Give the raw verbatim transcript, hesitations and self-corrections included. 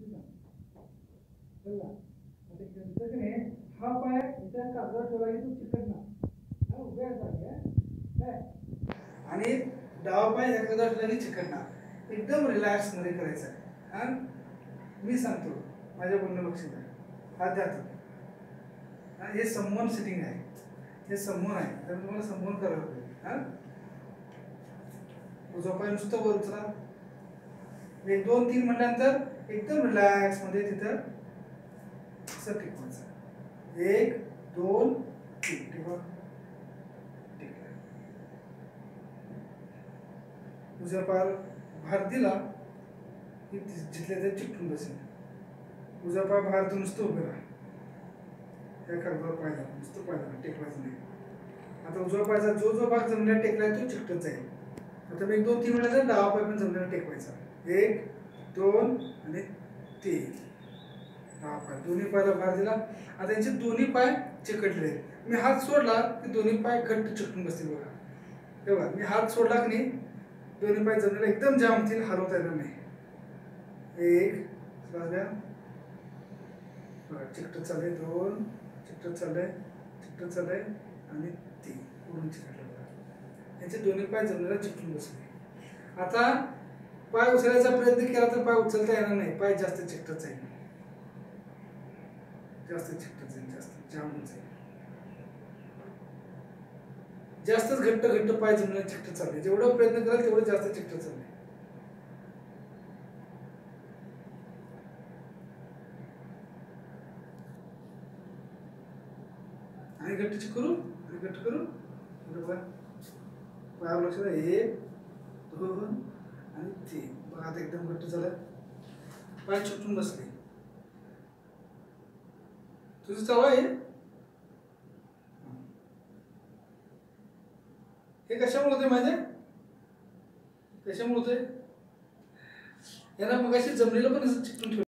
चला आता इथं की नाही हा पाय इथं कागदावर ठेवला की तो चिकटणार हा उभ्या जागे काय आणि डावा पाय ह्या कागदावर ठेवला की चिकटणार एकदम रिलॅक्स मध्ये करायचं आहे हा मी सांगतो माझ्या बोलणं लक्ष द्या हात द्या हा हे समोन सिटिंग आहे हे समोन आहे तर तुम्हाला समोन करायला पाहिजे हा उजवा पाय नुसतं वर उचला एक दोन तीन म्हटल्यानंतर एकदम रिलॅक्स मध्ये तिथं असं टिकवायचं एक दोन तीन टिकवा ठीक आहे उजव्या पायावर भार दिला की जिथल्या ते चिकटून बसेल उजव्या पाय बाहेर नुसतं उभे राहा त्या कागदावर पाय झाला नुसतं पाय झाला टेकवायचं नाही आता उजव्या पायाचा जो जो भाग जमिनीला टेकलाय तो चिकटत जाईल आता मी एक दोन तीन वेळा डावा पाय पण जमिनीला टेकवायचा एक दोन आणि तीन डावा पाय दोन्ही पायाला भार दिला आता यांचे दोन्ही पाय चिकटले मी हात सोडला की दोन्ही पाय घट्ट चिकटून बसतील बघा हे बघा मी हात सोडला की नाही दोन्ही पाय जमिनीला एकदम जाम होतील हलवता येणार नाही एक श्वास घ्या बघा चिकटत चाललंय दोन चिकटत चाललंय चिकटत चाललंय आणि तीन पूर्ण चिकटलं बघा यांचे दोन्ही पाय जमिनीला चिकटून बसले आता पाय उचलायचा प्रयत्न केला तर पाय उचलता येणार नाही पाय जास्त चिकटत जाईल जास्त चिकटत जाईल जास्त जाम होऊन जाईल जास्तच घट्ट घट्ट पाय जमिनीला चिकटत चालले जेवढा प्रयत्न कराल तेवढं जास्त चिकटत चालले आणि घट्ट करू आणि घट्ट करू बघा पायावर लक्ष द्या एक दोन आणि तीन बघा आता एकदम घट्ट झालं पाय चिकटून बसले तुझं चालू आहे हे कशामुळे होते माझे कशामुळे होते यांना मग अशी जमिनीला पण असं चिकटून ठेव